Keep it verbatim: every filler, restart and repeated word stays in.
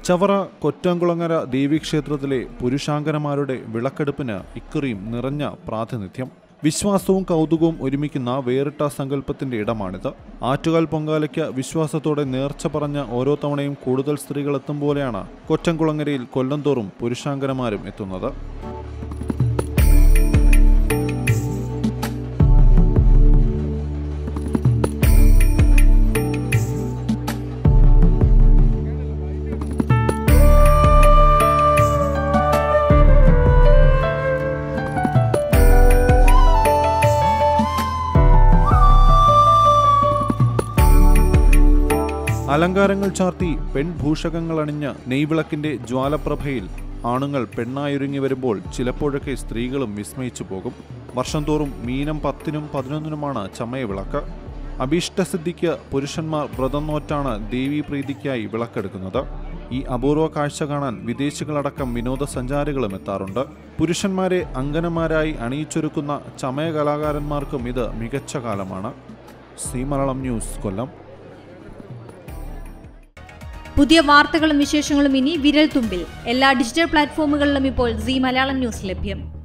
ചവറ കൊറ്റംകുളങ്ങര ദേവീക്ഷേത്രത്തിലെ പുരുഷാങ്കനമാരുടെ വിളക്കെടുപ്പിന് ഇക്കുറിയും നിറഞ്ഞ പ്രാതിനിധ്യം. വിശ്വാസവും കൗതുകവും ഒരുമിക്കുന്ന വേറിട്ട സങ്കല്പത്തിന്റെ ഇടമാണിത്. ആറ്റുകാൽ പൊങ്കാലയ്ക്ക് വിശ്വാസത്തോടെ നേർച്ച പറഞ്ഞ ഓരോ തവണയും കൂടുതൽ സ്ത്രീകൾ എത്തും പോലെയാണ് കൊറ്റംകുളങ്ങരയിൽ കൊല്ലംതോറും പുരുഷാങ്കനമാരും എത്തുന്നത്. അലങ്കാരങ്ങൾ ചാർത്തി പെൺഭൂഷകങ്ങൾ അണിഞ്ഞ നെയ്വിളക്കിന്റെ ജ്വാലപ്രഭയിൽ ആണുങ്ങൾ പെണ്ണായൊരുങ്ങി വരുമ്പോൾ ചിലപ്പോഴൊക്കെ സ്ത്രീകളും വിസ്മയിച്ചു പോകും. വർഷം തോറും മീനം പത്തിനും പതിനൊന്നിനുമാണ് ചമയവിളക്ക്. അഭീഷ്ടസിദ്ധിക്ക് പുരുഷന്മാർ വ്രതം നോറ്റാണ് ദേവീപ്രീതിക്കായി വിളക്കെടുക്കുന്നത്. ഈ അപൂർവ കാഴ്ച കാണാൻ വിദേശികളടക്കം വിനോദസഞ്ചാരികളും എത്താറുണ്ട്. പുരുഷന്മാരെ അങ്കനമാരായി അണിയിച്ചൊരുക്കുന്ന ചമയ കലാകാരന്മാർക്കും ഇത് മികച്ച കാലമാണ്. C Malayalam news, Kollam. പുതിയ വാർത്തകളും വിശേഷങ്ങളും ഇനി വിരൽ തുമ്പിൽ. എല്ലാ ഡിജിറ്റൽ പ്ലാറ്റ്ഫോമുകളിലും ഇപ്പോൾ സി മലയാളം ന്യൂസ് ലഭ്യം.